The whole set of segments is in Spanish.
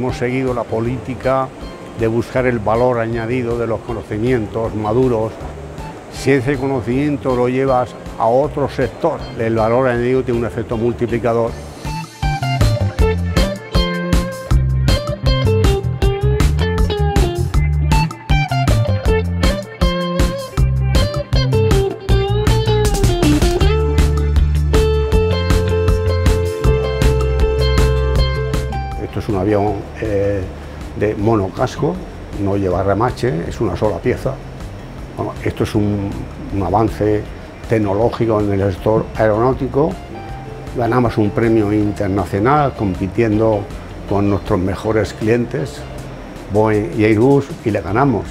hemos seguido la política de buscar el valor añadido de los conocimientos maduros. Si ese conocimiento lo llevas a otro sector, el valor añadido tiene un efecto multiplicador. Esto es un avión de monocasco, no lleva remache, es una sola pieza. Bueno, esto es un avance tecnológico en el sector aeronáutico. Ganamos un premio internacional compitiendo con nuestros mejores clientes, Boeing y Airbus, y le ganamos.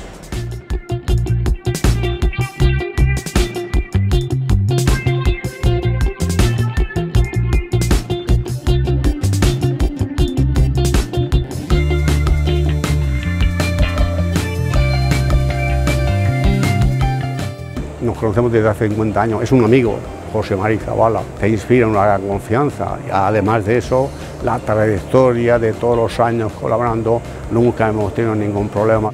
Nos conocemos desde hace 50 años, es un amigo, José Mari Zavala, te inspira una gran confianza y además de eso, la trayectoria de todos los años colaborando, nunca hemos tenido ningún problema.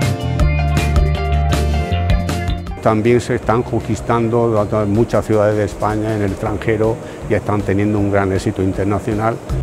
También se están conquistando muchas ciudades de España en el extranjero y están teniendo un gran éxito internacional.